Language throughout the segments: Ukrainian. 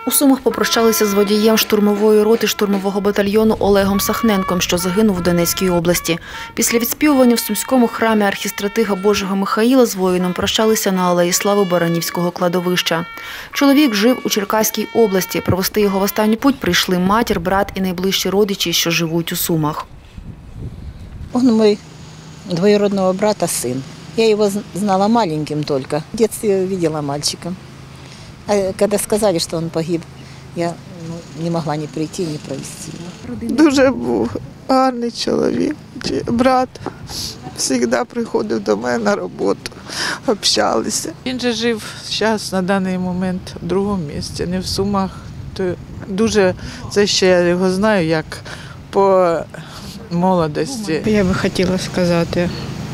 У Сумах попрощалися з водієм штурмової роти штурмового батальйону Олегом Сахненком, що загинув в Донецькій області. Після відспівування в Сумському храмі архістратига Божого Михаїла з воїном прощалися на Алеї Слави Баранівського кладовища. Чоловік жив у Черкаській області. Провести його в останню путь прийшли матір, брат і найближчі родичі, що живуть у Сумах. Он мой двоюродного брата сын. Я его знала маленьким только. В детстве видела мальчика. А когда сказали, что он погиб, я не могла не прийти, не провести его. Дуже був гарний чоловік. Брат завжди приходив до мене на роботу, общалися. Він же жив зараз на даний момент в другому місці, не в Сумах. Дуже, це ще я його знаю, як по молодості. Я би хотіла сказати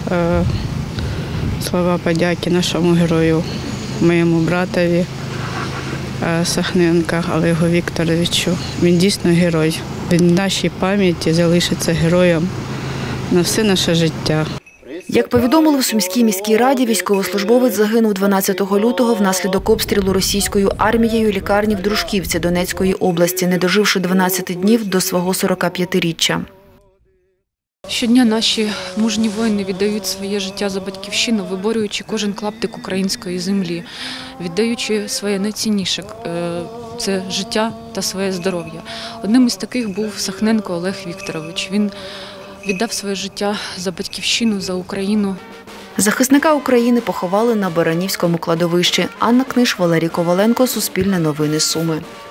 слова подяки нашому герою, моєму братові Сахненка Олегу Вікторовичу. Він дійсно герой. Він в нашій пам'яті залишиться героєм на все наше життя. Як повідомили в Сумській міській раді, військовослужбовець загинув 12 лютого внаслідок обстрілу російською армією лікарні в Дружківці Донецької області, не доживши 12 днів до свого 45-річчя. Щодня наші мужні воїни віддають своє життя за батьківщину, виборюючи кожен клаптик української землі, віддаючи своє найцінніше – це життя та своє здоров'я. Одним із таких був Сахненко Олег Вікторович. Він віддав своє життя за батьківщину, за Україну. Захисника України поховали на Баранівському кладовищі. Анна Книж, Валерій Коваленко, Суспільне новини, Суми.